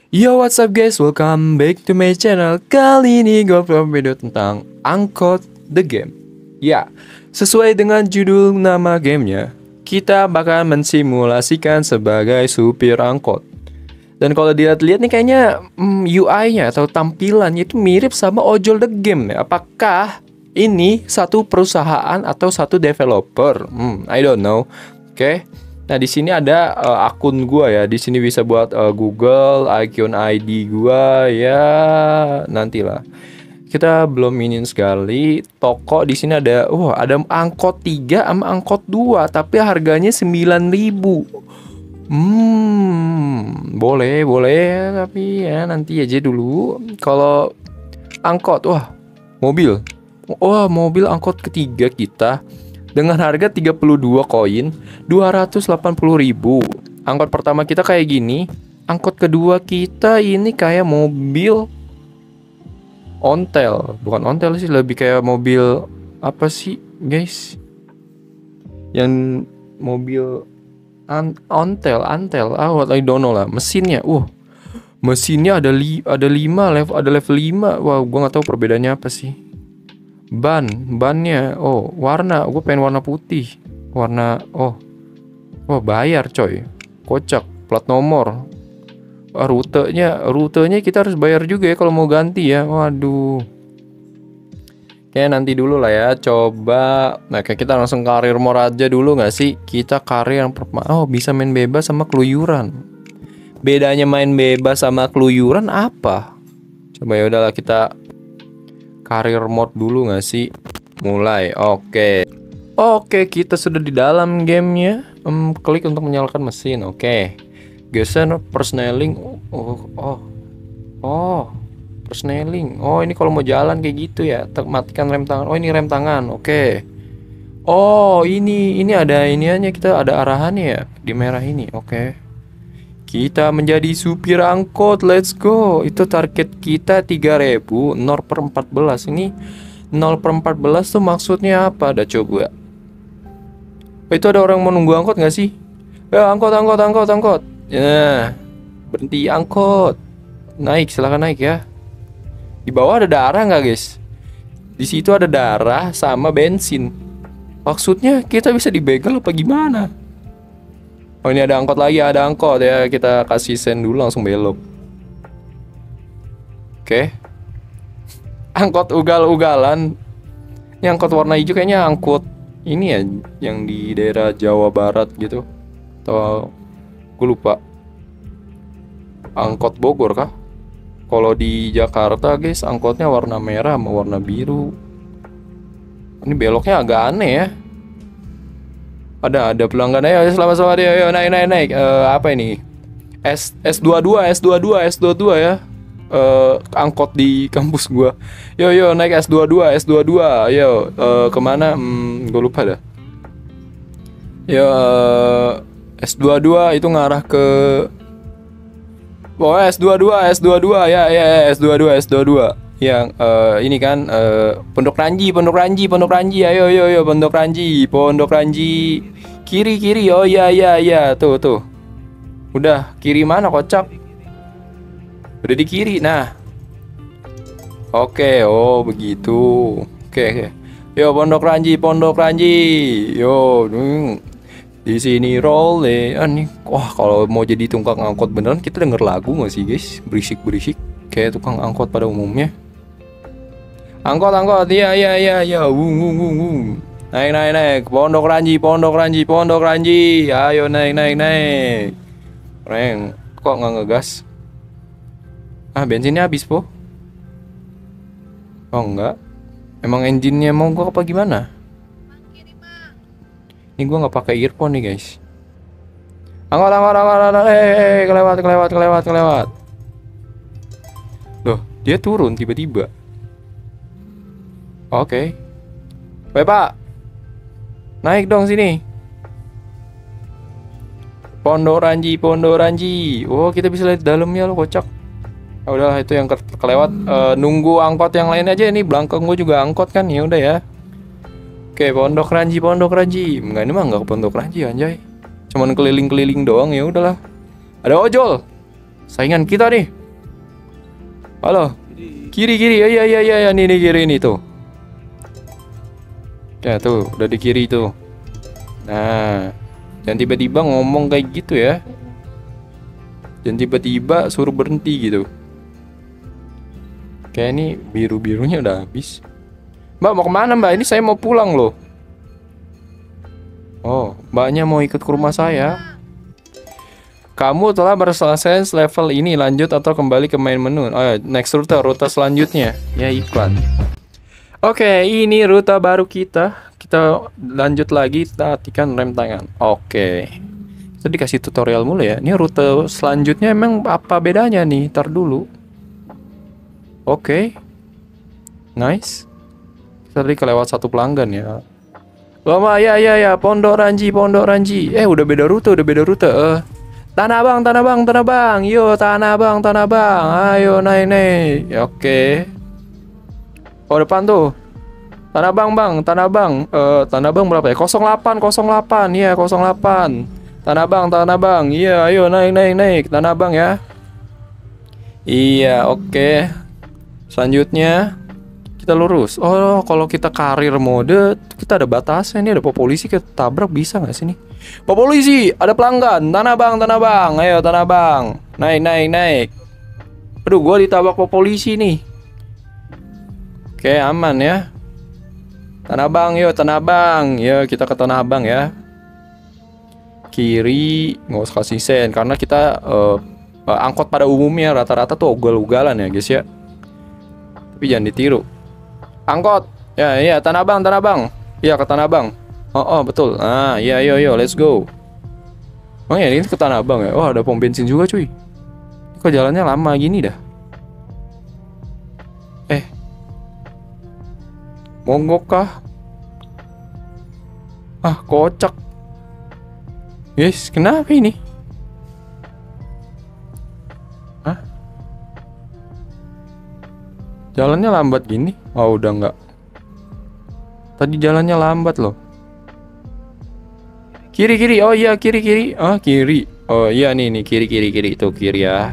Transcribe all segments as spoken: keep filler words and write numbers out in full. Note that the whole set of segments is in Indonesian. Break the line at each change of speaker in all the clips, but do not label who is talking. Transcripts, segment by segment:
Yo, what's up guys, welcome back to my channel. Kali ini gue upload video tentang Angkot The Game. Ya, sesuai dengan judul nama gamenya, kita bakal mensimulasikan sebagai supir angkot. Dan kalau dilihat-lihat nih kayaknya hmm, U I-nya atau tampilannya itu mirip sama Ojol The Game ya. Apakah ini satu perusahaan atau satu developer? Hmm, I don't know. Oke. Okay. Nah, di sini ada uh, akun gua ya. Di sini bisa buat uh, Google, akun I D gua ya, nantilah. Kita belum minin sekali. Toko di sini ada, wah, ada angkot tiga sama angkot dua, tapi harganya sembilan ribu. Hmm, boleh, boleh, tapi ya nanti aja dulu. Kalau angkot, wah, mobil. Wah, mobil angkot ketiga kita dengan harga tiga puluh dua koin, dua ratus delapan puluh ribu. Angkot pertama kita kayak gini. Angkot kedua kita ini kayak mobil ontel. Bukan ontel sih, lebih kayak mobil apa sih, guys? Yang mobil an ontel, antel. Ah, what I don't know lah. Mesinnya, uh. Mesinnya ada li ada lima level, ada level lima. Wah, gua nggak tahu perbedaannya apa sih. Ban, bannya, oh warna, gue pengen warna putih, warna, oh, wah bayar coy, kocak, plat nomor, wah, rutenya, rutenya kita harus bayar juga ya kalau mau ganti ya, waduh. Kayak nanti dulu lah ya, coba, nah kayak kita langsung karir mode aja dulu nggak sih? Kita karir yang pertama, oh bisa main bebas sama keluyuran. Bedanya main bebas sama keluyuran apa? Coba ya udahlah kita karir mode dulu nggak sih? Mulai, oke. Oke, kita sudah di dalam gamenya. Um, klik untuk menyalakan mesin, oke. Geser persneling. Oh, oh, oh, persneling. Oh, ini kalau mau jalan kayak gitu ya. Matikan rem tangan. Oh, ini rem tangan, oke. Oh, ini ini ada iniannya, kita ada arahannya ya di merah ini, oke. Kita menjadi supir angkot, let's go. Itu target kita tiga ribu, nol per empat belas. Ini nol per empat belas tuh maksudnya apa? Dah coba. Oh, itu ada orang mau nunggu angkot gak sih? Eh, angkot, angkot, angkot, angkot. Ya, berhenti angkot. Naik, silakan naik ya. Di bawah ada darah nggak guys? Di situ ada darah sama bensin. Maksudnya kita bisa dibegal apa gimana? Oh, ini ada angkot lagi, ada angkot ya. Kita kasih sen dulu langsung belok. Oke. Angkot ugal-ugalan. Ini angkot warna hijau kayaknya angkot ini ya, yang di daerah Jawa Barat gitu. Atau gue lupa. Angkot Bogor kah? Kalau di Jakarta guys, angkotnya warna merah sama warna biru. Ini beloknya agak aneh ya. Ada ada pelanggan, ayo selamat selamat ya, ayo naik naik naik. Uh, apa ini? S S22 S22 S22 ya. Uh, angkot di kampus gua. Yo yo naik S22 S22. Ayo uh, kemana? Hmm, gua lupa dah. Yo uh, S22 itu ngarah ke oh S22 S22 ya ya, ya S22 S22. Yang uh, ini kan uh, Pondok Ranji, Pondok Ranji, Pondok Ranji, ayo, ayo, ayo, Pondok Ranji, Pondok Ranji, kiri, kiri, oh ya, ya, ya, tuh, tuh, udah kiri mana kocak? Udah di kiri, nah, oke, oh begitu, oke, oke, yo Pondok Ranji, Pondok Ranji, yo, di sini rolling, ah, nih, wah kalau mau jadi tukang angkot beneran kita denger lagu nggak sih guys, berisik berisik, kayak tukang angkot pada umumnya. Angkot, angkot, iya, iya, iya, iya, wung, wung, wung, wung. Naik, naik, naik, Pondok Ranji, Pondok Ranji, Pondok Ranji, ayo naik, naik, naik. Reng, kok nggak ngegas? Ah, bensinnya habis po? Oh enggak, emang engine-nya mau gua apa gimana? Ini gua nggak pakai earphone nih guys. Angkot, angkot, angkot, angkot, eh, kelewat, kelewat, kelewat, kelewat. Loh, dia turun tiba-tiba. Oke. Weh pak, naik dong sini. Pondok Ranji, Pondok Ranji. Oh, kita bisa lihat dalamnya lo, kocak. Ya udahlah, itu yang ke kelewat. Uh, nunggu angkot yang lain aja. Ini belakang gue juga angkot kan, ya udah ya. Oke, Pondok Ranji, Pondok Ranji. Enggak, ini mah nggak ke Pondok Ranji anjay. Cuman keliling-keliling doang, ya udahlah. Ada ojol. Saingan kita nih. Halo. Kiri kiri. Iya iya iya ya, nih nih kiri ini tuh. Ya tuh, udah di kiri tuh. Nah, jangan tiba-tiba ngomong kayak gitu ya. Jangan tiba-tiba suruh berhenti gitu. Kayak ini biru-birunya udah habis. Mbak mau kemana mbak? Ini saya mau pulang loh. Oh, mbaknya mau ikut ke rumah saya. Kamu telah berselesai level ini, lanjut atau kembali ke main menu. Oh ya, next rute, rute selanjutnya. Ya iklan. Oke, ini rute baru kita. Kita lanjut lagi, kita tekan rem tangan. Oke. Kita dikasih tutorial mulu ya. Ini rute selanjutnya emang apa bedanya nih? Ntar dulu. Oke. Nice. Kita tadi kelewat satu pelanggan ya. Lama ya ya ya, Pondok Ranji, Pondok Ranji. Eh, udah beda rute, udah beda rute. Eh. Tanah Abang, Tanah Abang, Tanah Abang. Yo, Tanah Abang, Tanah Abang. Ayo naik naik. Ya, oke. Oh, depan tuh. Tanah Abang, Bang. Tanah Abang. Eh, Tanah Abang berapa ya? nol delapan, nol delapan. Iya, nol delapan. Tanah Abang, Tanah Abang. Iya, ayo naik naik naik. Tanah Abang ya. Iya, oke. Selanjutnya kita lurus. Oh, kalau kita karir mode, kita ada batasnya. Ini ada Pak Polisi, kita tabrak bisa nggak sih nih? Pak Polisi, ada pelanggan. Tanah Abang, Tanah Abang. Ayo, Tanah Abang. Naik, naik, naik. Aduh, gua ditabrak Pak Polisi nih. Oke, aman ya. Tanah Abang, yuk, Tanah Abang. Ya, kita ke Tanah Abang ya. Kiri, nggak usah kasih sen. Karena kita uh, uh, angkot pada umumnya rata-rata tuh ugal-ugalan ya, guys ya. Tapi jangan ditiru. Angkot. Ya, iya, Tanah Abang, Tanah Abang. Iya, ke Tanah Abang. Oh, oh, betul. Ah, iya, yo, yo, let's go. Oh ya, ini ke Tanah Abang ya. Oh, ada pom bensin juga, cuy. Kok jalannya lama gini dah? Eh. Monggok kah? Ah, kocak. Guys, kenapa ini? Hah? Jalannya lambat gini? Oh, udah enggak. Tadi jalannya lambat loh. Kiri kiri, oh iya kiri kiri, oh kiri, oh iya nih nih kiri kiri kiri itu kiri ya.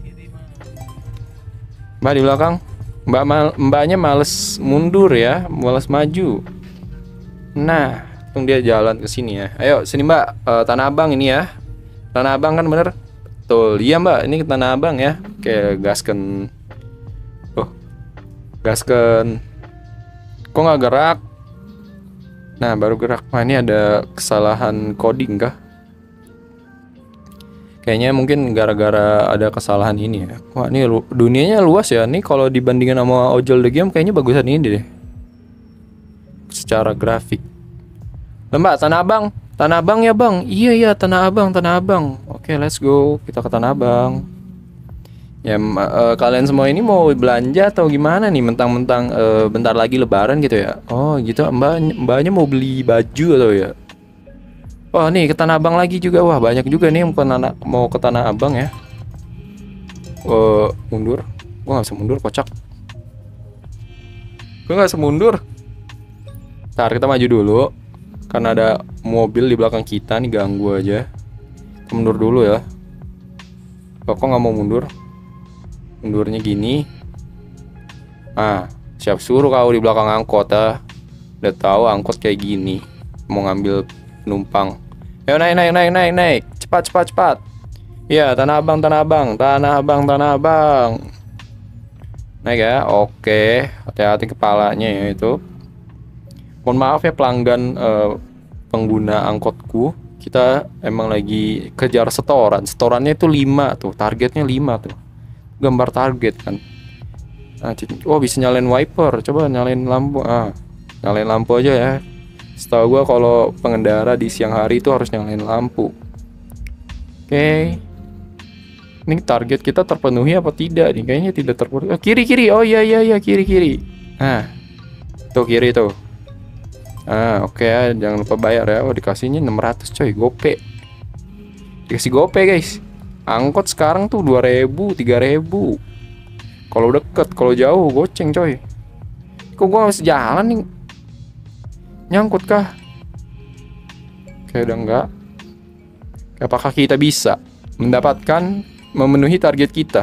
Mbak di belakang, mbak mal, mbaknya males mundur ya, males maju. Nah, tung dia jalan ke sini ya. Ayo sini mbak, uh, Tanah Abang ini ya. Tanah Abang kan bener? Betul, iya mbak, ini ke Tanah Abang ya. Oke, gasken. Oh, gasken. Kok nggak gerak? Nah, baru gerak. Wah, ini ada kesalahan coding kah? Kayaknya mungkin gara-gara ada kesalahan ini ya. Wah, ini lu dunianya luas ya. Nih kalau dibandingin sama Ojol The Game kayaknya bagusan ini deh. Secara grafik. Lembak, Tanah Abang. Tanah Abang ya, Bang. Iya, iya, Tanah Abang, Tanah Abang. Oke, let's go. Kita ke Tanah Abang. Ya, uh, kalian semua ini mau belanja atau gimana nih? Mentang-mentang uh, bentar lagi lebaran gitu ya? Oh gitu, mbak, mbaknya mau beli baju atau ya? Oh nih ke Tanah Abang lagi juga. Wah banyak juga nih yang mau ke Tanah, mau ke Tanah Abang ya. Uh, mundur. Gua nggak bisa mundur, kocak. Gua nggak bisa mundur. Ntar kita maju dulu. Karena ada mobil di belakang kita nih ganggu aja. Kita mundur dulu ya. Kok nggak mau mundur? Mundurnya gini. Ah, siap suruh kau di belakang angkot ah. Udah tahu angkot kayak gini. Mau ngambil penumpang. Ayo naik naik naik naik naik. Cepat cepat cepat. Iya, Tanah Abang, Tanah Abang, Tanah Abang, Tanah Abang. Naik ya. Oke, hati-hati kepalanya ya itu. Mohon maaf ya pelanggan eh, pengguna angkotku. Kita emang lagi kejar setoran. Setorannya itu lima tuh, targetnya lima tuh. Gambar target kan. Nah, oh bisa nyalain wiper. Coba nyalain lampu. Ah, nyalain lampu aja ya. Setahu gua kalau pengendara di siang hari itu harus nyalain lampu. Oke. Ini target kita terpenuhi apa tidak nih? Kayaknya tidak terpenuhi. Oh, kiri kiri. Oh iya iya iya kiri kiri. Nah. Tuh kiri tuh. Ah, oke ya, jangan lupa bayar ya. Oh, dikasihnya enam ratus coy, gope. Dikasih gope, guys. Angkot sekarang tuh dua ribu, tiga ribu. Kalau deket, kalau jauh goceng coy. Kok gua harus jalan nih? Nyangkut kah? Kayak udah enggak. Apakah kita bisa mendapatkan memenuhi target kita?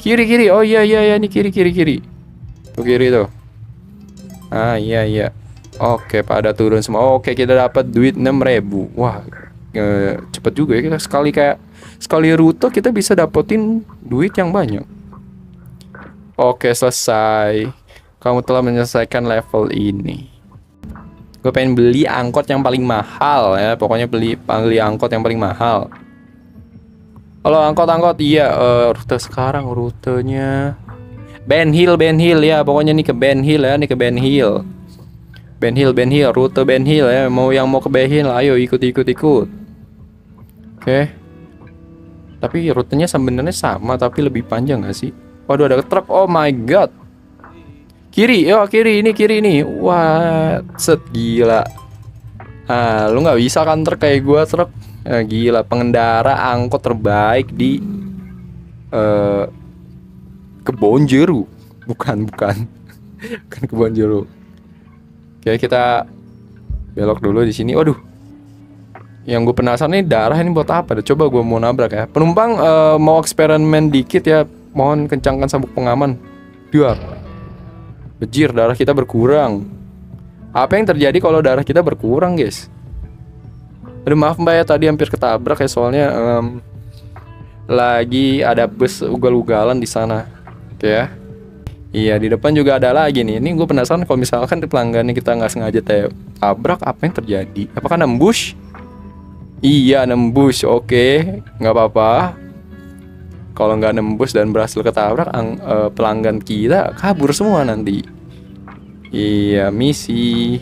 Kiri kiri. Oh iya iya iya, ini kiri kiri kiri. Tuh kiri tuh. Ah iya iya. Oke, pada turun semua. Oke, kita dapat duit enam ribu. Wah, eh, cepet juga ya kita sekali kayak sekali rute kita bisa dapetin duit yang banyak. Oke, selesai. Kamu telah menyelesaikan level ini. Gue pengen beli angkot yang paling mahal ya. Pokoknya beli beli angkot yang paling mahal. Halo angkot-angkot, iya uh, rute sekarang rutenya Ben Hill, Ben Hill ya, pokoknya nih ke Ben Hill ya, nih ke Ben Hill. Ben Hill, Ben Hill, rute Ben Hill ya, mau yang mau ke Ben Hill, ayo ikut ikut ikut. Oke. Okay. Tapi rutenya sebenarnya sama, tapi lebih panjang gak sih? Waduh ada truk, oh my god. Kiri, yo kiri ini kiri ini, wah set gila. Ah, lu nggak bisa kan truk kayak gua truk. Eh, gila, pengendara angkot terbaik di uh, Kebonjeruk. Bukan, bukan. Bukan Kebonjeruk. Oke, kita belok dulu di sini. Waduh. Yang gue penasaran nih darah ini buat apa? Coba gue mau nabrak ya. Penumpang uh, mau eksperimen dikit ya. Mohon kencangkan sabuk pengaman. Biar. Bejir, darah kita berkurang. Apa yang terjadi kalau darah kita berkurang, guys? Aduh maaf mbak ya, tadi hampir ketabrak ya, soalnya um, lagi ada bus ugal-ugalan di sana. Oke ya. Iya, di depan juga ada lagi nih. Ini gue penasaran kalau misalkan di pelanggannya kita nggak sengaja tabrak, apa yang terjadi? Apakah nembus? Iya nembus, oke, nggak apa-apa. Kalau nggak nembus dan berhasil ketabrak, ang, uh, pelanggan kita kabur semua nanti. Iya, misi.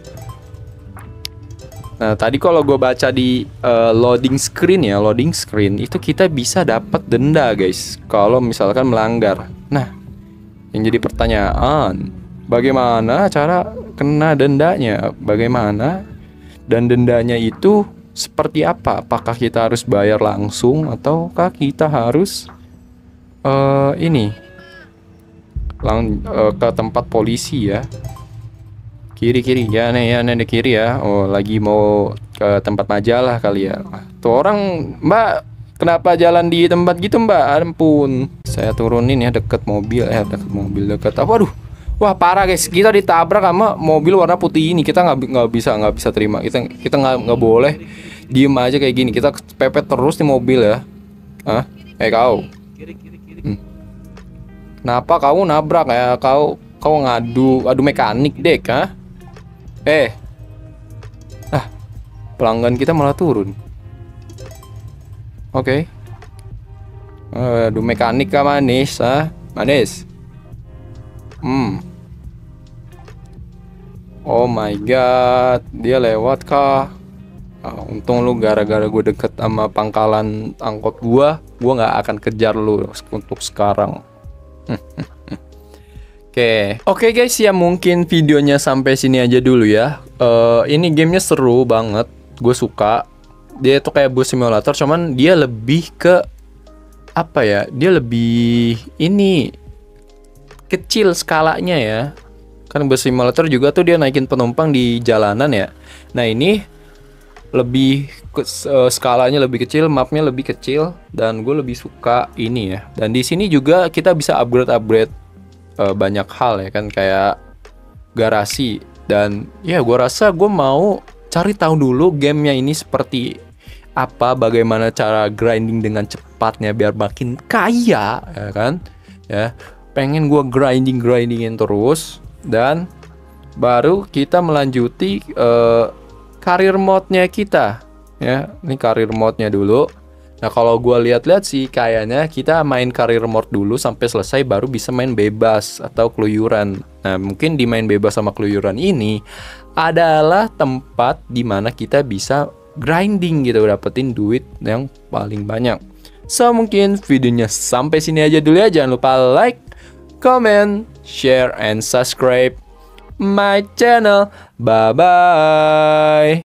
Nah, tadi kalau gue baca di uh, loading screen ya, loading screen itu kita bisa dapat denda, guys, kalau misalkan melanggar. Nah, yang jadi pertanyaan, bagaimana cara kena dendanya? Bagaimana? Dan dendanya itu seperti apa? Apakah kita harus bayar langsung ataukah kita harus uh, ini lang uh, ke tempat polisi ya? Kiri kiri ya nih ya nih kiri ya. Oh lagi mau ke tempat majalah kali ya. Tuh orang mbak kenapa jalan di tempat gitu mbak? Ampun. Saya turunin ya deket mobil eh deket mobil deket. Apa aduh. Wah parah guys, kita ditabrak sama mobil warna putih ini. Kita nggak nggak bisa nggak bisa terima. Kita kita nggak nggak boleh diem aja kayak gini. Kita pepet terus di mobil ya. Hah? Eh kau. Hmm. Kenapa kau nabrak ya? Kau kau ngadu adu mekanik dek, ah? Eh, ah, pelanggan kita malah turun. Oke. Okay. Aduh, mekanika manis, ah, manis. Hmm. Oh my god, dia lewat kah? Oh, untung lu gara-gara gue deket sama pangkalan angkot gua, gua nggak akan kejar lu untuk sekarang. Oke, okay. Oke okay guys ya mungkin videonya sampai sini aja dulu ya. Uh, ini gamenya seru banget, gue suka. Dia tuh kayak bus simulator, cuman dia lebih ke apa ya? Dia lebih ini kecil skalanya ya. Kan bus simulator juga tuh dia naikin penumpang di jalanan ya. Nah ini lebih ke, uh, skalanya lebih kecil, mapnya lebih kecil, dan gue lebih suka ini ya. Dan di sini juga kita bisa upgrade-upgrade banyak hal ya kan, kayak garasi. Dan ya gue rasa gue mau cari tahu dulu gamenya ini seperti apa, bagaimana cara grinding dengan cepatnya biar makin kaya ya kan ya. Pengen gue grinding grindingin terus, dan baru kita melanjuti uh, karir mode-nya kita ya. Ini karir mode-nya dulu. Nah kalau gue lihat-lihat sih kayaknya kita main karir mode dulu sampai selesai baru bisa main bebas atau keluyuran. Nah mungkin di main bebas sama keluyuran ini adalah tempat dimana kita bisa grinding gitu, dapetin duit yang paling banyak. So mungkin videonya sampai sini aja dulu ya. Jangan lupa like, comment, share, and subscribe my channel. Bye bye.